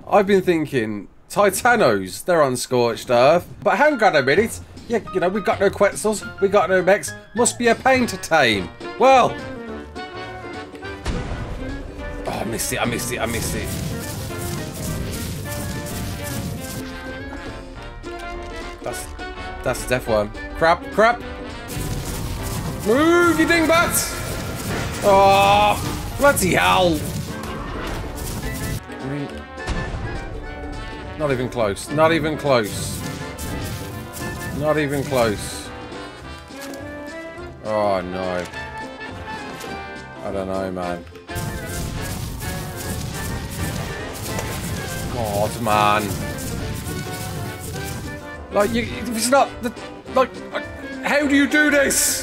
I've been thinking, Titanos, they're on Scorched Earth. But hang on a minute. Yeah, you know, we've got no Quetzals, we've got no mechs. Must be a pain to tame. Well. Oh, I missed it, I missed it, I missed it. That's a death worm. Crap, crap. Move, you dingbat! Oh, bloody hell. Not even close. Not even close. Not even close. Oh no. I don't know, man. God, man. Like, it's not the. Like, how do you do this?